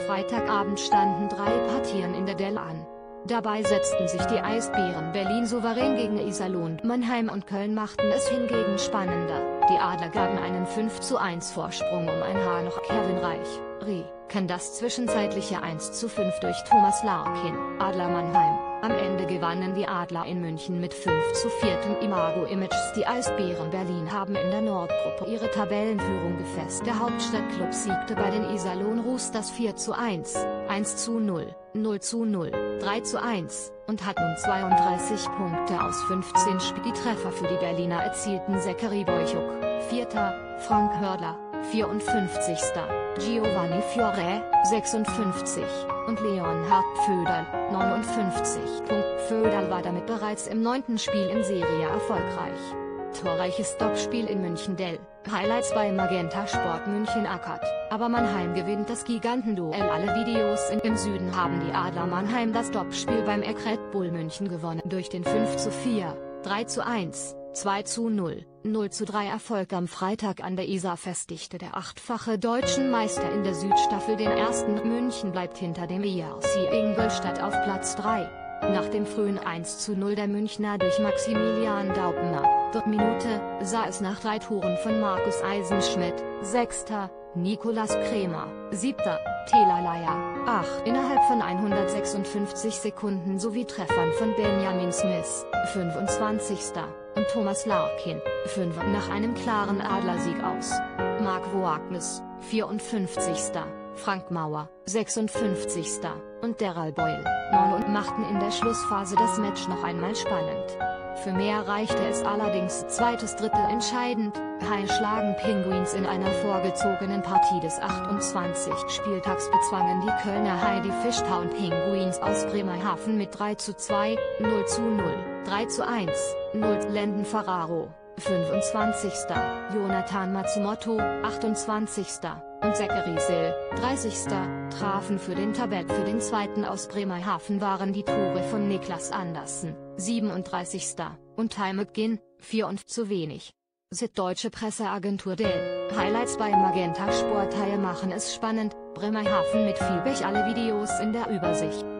Freitagabend standen 3 Partien in der Delle an. Dabei setzten sich die Eisbären Berlin souverän gegen Iserlohn. Mannheim und Köln machten es hingegen spannender. Die Adler gaben einen 5:1 Vorsprung um ein Haar noch. Kevin Reich kann das zwischenzeitliche 1:5 durch Thomas Larkin. Adler Mannheim. Am Ende gewannen die Adler in München mit 5:4 im Imago-Images. Die Eisbären Berlin haben in der Nordgruppe ihre Tabellenführung gefestigt. Der Hauptstadtklub siegte bei den Iserlohn Roosters 4:1, 1:0, 0:0, 3:1 und hat nun 32 Punkte aus 15 Spielen. Die Treffer für die Berliner erzielten Zachary Boychuk, 4., Frank Hördler, 54., Giovanni Fiore, 56, und Leonhard Pföderl, 59. Pföderl war damit bereits im 9. Spiel in Serie erfolgreich. Torreiches Topspiel in München-Dell, Highlights bei Magenta Sport München ackert, aber Mannheim gewinnt das Gigantenduell. Alle Videos im Süden haben die Adler Mannheim das Topspiel beim Red Bull München gewonnen. Durch den 5:4, 3:1, 2:0, 0:3 Erfolg am Freitag an der Isar festigte der 8-fache deutschen Meister in der Südstaffel den ersten. München bleibt hinter dem ERC Ingolstadt auf Platz 3. Nach dem frühen 1:0 der Münchner durch Maximilian Daubner, Minute, sah es nach 3 Toren von Markus Eisenschmidt, 6., Nikolas Krämer, 7., Telalaya, 8. innerhalb von 156 Sekunden sowie Treffern von Benjamin Smith, 25., und Thomas Larkin, 5. nach einem klaren Adlersieg aus. Mark Voaknes, 54., Frank Mauer, 56., und Daryl Boyle, 9. und machten in der Schlussphase das Match noch einmal spannend. Für mehr reichte es allerdings. Zweites Drittel entscheidend, Haie schlagen Penguins in einer vorgezogenen Partie des 28. Spieltags bezwangen die Kölner Haie die Fishtown Penguins aus Bremerhaven mit 3:2, 0:0, 3:1, 0. Landon Ferraro, 25., Jonathan Matsumoto, 28., und Zachary Sill, 30., trafen. Für den Zweiten aus Bremerhaven waren die Tore von Niklas Andersen, 37., und Ty McGinn, 4 und zu wenig. Süddeutsche Presseagentur Dell, Highlights bei Magenta Sport. Haie machen es spannend, Bremerhaven mit viel Pech. Alle Videos in der Übersicht.